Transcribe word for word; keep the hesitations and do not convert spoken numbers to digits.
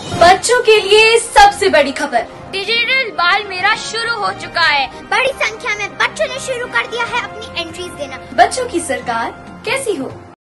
बच्चों के लिए सबसे बड़ी खबर, डिजिटल बाल मेरा शुरू हो चुका है। बड़ी संख्या में बच्चों ने शुरू कर दिया है अपनी एंट्रीज देना। बच्चों की सरकार कैसी हो।